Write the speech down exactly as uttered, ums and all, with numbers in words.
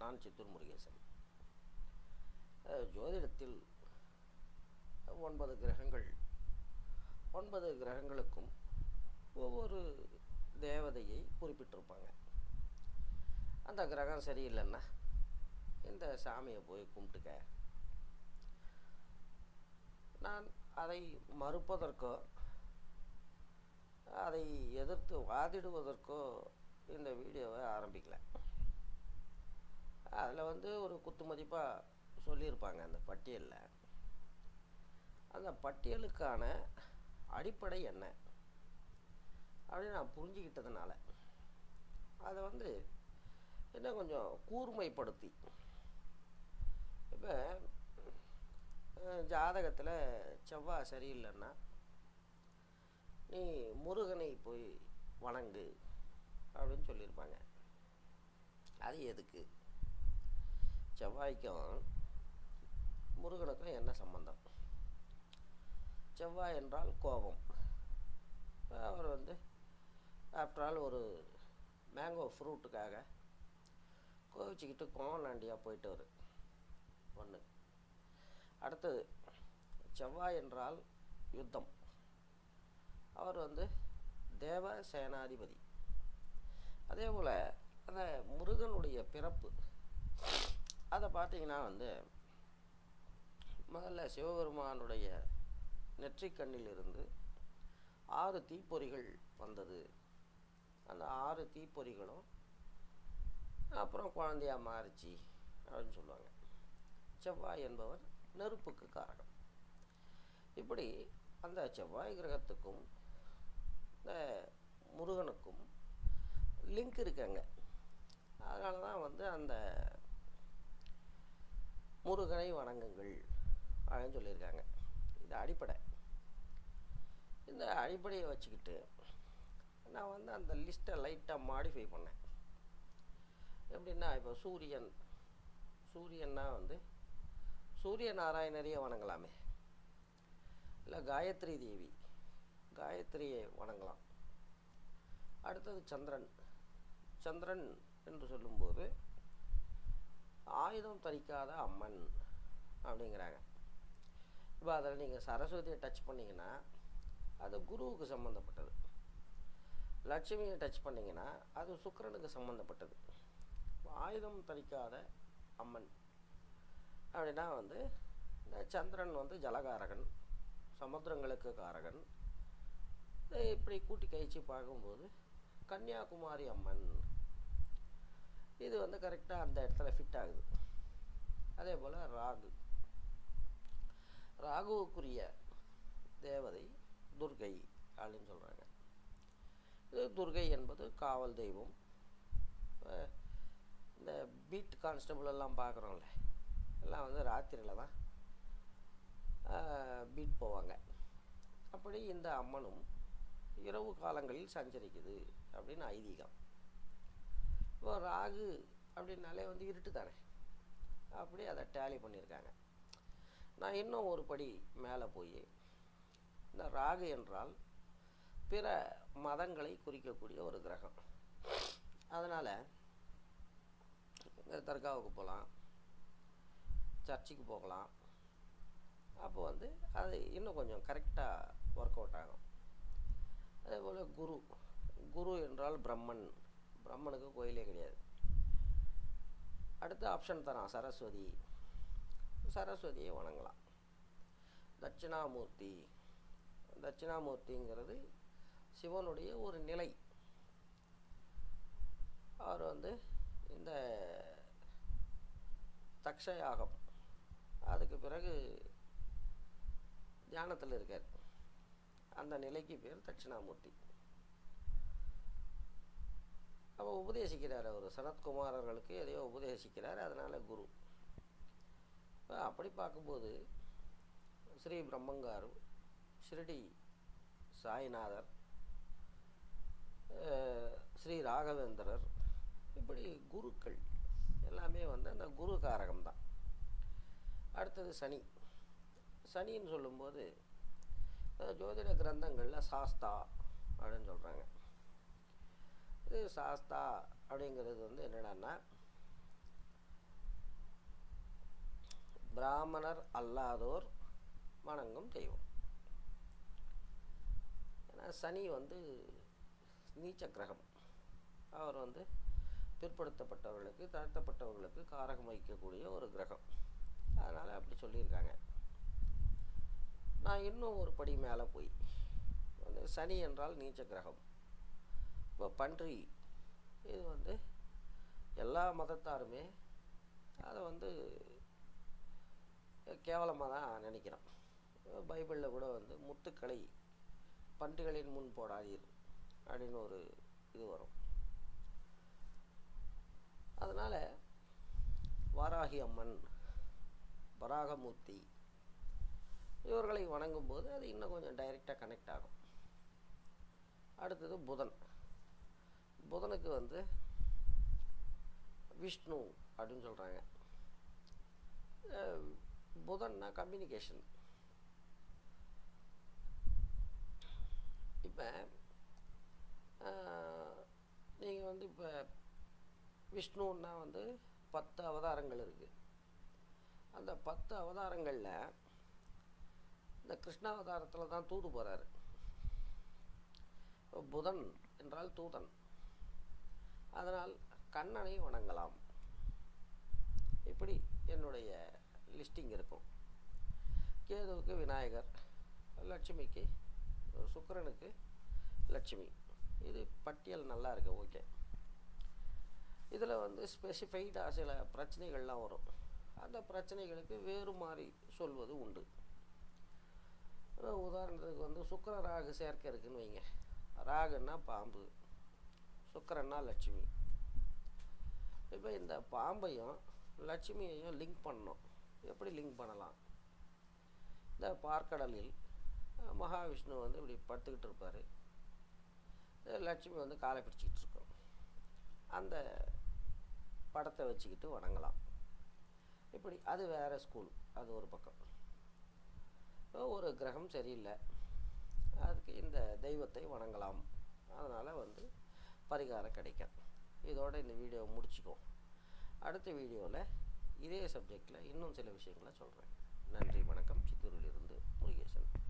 நான் சித்தூர் முருகேசன். ஜோதிடத்தில் ஒன்பது கிரகங்கள், ஒன்பது கிரகங்களுக்கும் ஒவ்வொரு தேவதையை குறிப்பிட்டிருப்பாங்க. அந்த கிரகம் சரியில்லைன்னா இந்த சாமியை போய் கும்பிட்டுக்க. நான் அதை மறுப்பதற்கோ அதை எதிர்த்து வாதிடுவதற்கோ இந்த வீடியோவை ஆரம்பிக்கல. அதில் வந்து ஒரு குத்து மதிப்பாக சொல்லியிருப்பாங்க அந்த பட்டியலில். அந்த பட்டியலுக்கான அடிப்படை என்ன அப்படின்னு நான் புரிஞ்சுக்கிட்டதுனால அதை வந்து இன்னும் கொஞ்சம் கூர்மைப்படுத்தி, இப்போ ஜாதகத்தில் செவ்வாய் சரியில்லைன்னா நீ முருகனை போய் வணங்கு அப்படின்னு சொல்லியிருப்பாங்க. அது எதுக்கு? செவ்வாய்க்கும் முருகனுக்கும் என்ன சம்பந்தம்? செவ்வாய் என்றால் கோபம். அவர் வந்து ஆஃப்டர் ஆல் ஒரு மேங்கோ ஃப்ரூட்டுக்காக கோவிச்சிக்கிட்டு கோவனாண்டியாக போயிட்டு வரு ஒன்று. அடுத்தது செவ்வாய் என்றால் யுத்தம். அவர் வந்து தேவ சேனாதிபதி. அதே போல் அந்த முருகனுடைய பிறப்பு அதை பார்த்தீங்கன்னா வந்து முதல்ல சிவபெருமானுடைய நெற்றிக்கண்ணில் இருந்து ஆறு தீப்பொறிகள் வந்தது. அந்த ஆறு தீப்பொறிகளும் அப்புறம் குழந்தையாக மாறிச்சு அப்படின்னு சொல்லுவாங்க. செவ்வாய் என்பவர் நெருப்புக்கு காரகம். இப்படி அந்த செவ்வாய் கிரகத்துக்கும் இந்த முருகனுக்கும் லிங்க் இருக்காங்க. அதனால தான் வந்து அந்த முருகனை வணங்குங்கள் அப்படின்னு சொல்லியிருக்காங்க. இது அடிப்படை. இந்த அடிப்படையை வச்சுக்கிட்டு நான் வந்து அந்த லிஸ்ட்டை லைட்டாக மாடிஃபை பண்ணேன். எப்படின்னா, இப்போ சூரியன் சூரியன்னா வந்து சூரிய நாராயணரையே வணங்கலாமே, இல்லை காயத்ரி தேவி காயத்ரியை வணங்கலாம். அடுத்தது சந்திரன். சந்திரன் என்று சொல்லும்போது ஆயுதம் தரிக்காத அம்மன் அப்படிங்கிறாங்க. இப்போ அதில் நீங்கள் சரஸ்வதியை டச் பண்ணிங்கன்னா அது குருவுக்கு சம்மந்தப்பட்டது. லட்சுமியை டச் பண்ணிங்கன்னா அது சுக்கிரனுக்கு சம்மந்தப்பட்டது. ஆயுதம் தரிக்காத அம்மன் அப்படின்னா வந்து இந்த சந்திரன் வந்து ஜலகாரகன், சமுத்திரங்களுக்கு காரகன். இப்படி கூட்டி கழிச்சு பார்க்கும்போது கன்னியாகுமரி அம்மன் இது வந்து கரெக்டாக அந்த இடத்துல ஃபிட் ஆகுது. அதே போல் ராகு, ராகுவுக்குரிய தேவதை துர்கை அப்படின்னு சொல்கிறாங்க. இது துர்கை என்பது காவல் தெய்வம். இந்த பீட் கான்ஸ்டபிள் எல்லாம் பார்க்குறோம்ல, எல்லாம் வந்து ராத்திரியில் தான் பீட் போவாங்க. அப்படி இந்த அம்மனும் இரவு காலங்களில் சஞ்சரிக்குது அப்படின்னு ஐதீகம். இப்போ ராகு அப்படின்னாலே வந்து இருட்டு தானே, அப்படி அதை டேலி பண்ணியிருக்காங்க. நான் இன்னும் ஒரு படி மேலே போய் இந்த ராகு என்றால் பிற மதங்களை குறிக்கக்கூடிய ஒரு கிரகம். அதனால் இந்த தர்காவுக்கு போகலாம், சர்ச்சுக்கு போகலாம். அப்போ வந்து அது இன்னும் கொஞ்சம் கரெக்டாக ஒர்க் அவுட் ஆகும். அதே போல் குரு குரு என்றால் பிரம்மன். பிரம்மனுக்கு கோயிலே கிடையாது. அடுத்த ஆப்ஷன் தரான் சரஸ்வதி. சரஸ்வதியை வணங்கலாம். தட்சிணாமூர்த்தி. தட்சிணாமூர்த்திங்கிறது சிவனுடைய ஒரு நிலை. அவர் வந்து இந்த தக்ஷயாகம் அதுக்கு பிறகு தியானத்தில் இருக்கார். அந்த நிலைக்கு பேர் தட்சிணாமூர்த்தி. அப்போ உபதேசிக்கிறார். அவர் சனத்குமாரர்களுக்கு எதையோ உபதேசிக்கிறார். அதனால் குரு. அப்படி பார்க்கும்போது ஸ்ரீ பிரம்மங்காரு, ஷிரடி சாய்நாதர், ஸ்ரீ ராகவேந்திரர், இப்படி குருக்கள் எல்லாமே வந்து அந்த குரு காரகம்தான். அடுத்தது சனி. சனின்னு சொல்லும்போது ஜோதிட கிரந்தங்களில் சாஸ்தா அப்படின்னு சொல்கிறாங்க. இது சாஸ்தா அப்படிங்கிறது வந்து என்னென்னா பிராமணர் அல்லாதோர் வணங்கும் தெய்வம். ஏன்னா சனி வந்து நீச்ச கிரகம். அவர் வந்து பிற்படுத்தப்பட்டவர்களுக்கு, தாழ்த்தப்பட்டவர்களுக்கு காரகம் வகிக்கக்கூடிய ஒரு கிரகம். அதனால் அப்படி சொல்லியிருக்காங்க. நான் இன்னும் ஒரு படி மேலே போய் வந்து சனி என்றால் நீச்ச கிரகம். இப்போ பன்றி இது வந்து எல்லா மதத்தாருமே அதை வந்து கேவலமாக தான் நினைக்கிறோம். பைபிளில் கூட வந்து முத்துக்களை பன்றிகளின் முன் போடாதீர் அப்படின்னு ஒரு இது வரும். அதனால் வாராகி அம்மன், வராகமூர்த்தி இவர்களை வணங்கும்போது அது இன்னும் கொஞ்சம் டைரெக்டாக கனெக்ட் ஆகும். அடுத்தது புதன். புதனுக்கு வந்து விஷ்ணு அப்படின்னு சொல்கிறாங்க. புதன்னா கம்யூனிகேஷன். இப்போ நீங்கள் வந்து இப்போ விஷ்ணுன்னா வந்து பத்து அவதாரங்கள் இருக்குது. அந்த பத்து அவதாரங்களில் இந்த கிருஷ்ணாவதாரத்தில் தான் தூது போகிறாரு. புதன் என்றால் தூதன். அதனால் கண்ணனை வணங்கலாம். இப்படி என்னுடைய லிஸ்டிங் இருக்கும். கேதுவுக்கு விநாயகர், லட்சுமிக்கு சுக்கிரனுக்கு லட்சுமி. இது பட்டியல் நல்லா இருக்குது. ஓகே. இதில் வந்து ஸ்பெசிஃபைடாக சில பிரச்சனைகள்லாம் வரும். அந்த பிரச்சனைகளுக்கு வேறு மாதிரி சொல்வது உண்டு. உதாரணத்துக்கு வந்து சுக்கிர ராகு சேர்க்கை இருக்குன்னு வைங்க. ராகுன்னா பாம்பு, சுக்கிரன்னா லட்சுமி. இப்போ இந்த பாம்பையும் லட்சுமியையும் லிங்க் பண்ணணும். எப்படி லிங்க் பண்ணலாம்? இந்த பார்க்கடலில் மகாவிஷ்ணு வந்து இப்படி படுத்துக்கிட்டு இருப்பார், லட்சுமி வந்து காலை பிடிச்சிக்கிட்டு இருக்கோம். அந்த படத்தை வச்சுக்கிட்டு வணங்கலாம். இப்படி அது வேறு ஸ்கூல். அது ஒரு பக்கம். ஒரு கிரகம் சரியில்லை, அதுக்கு இந்த தெய்வத்தை வணங்கலாம். அதனால் வந்து பரிகாரம் கிடைக்கும். இதோடு இந்த வீடியோவை முடிச்சுக்குவோம். அடுத்த வீடியோவில் இதே சப்ஜெக்டில் இன்னும் சில விஷயங்களை சொல்கிறேன். நன்றி, வணக்கம். சித்தூரிலிருந்து முருகேசன்.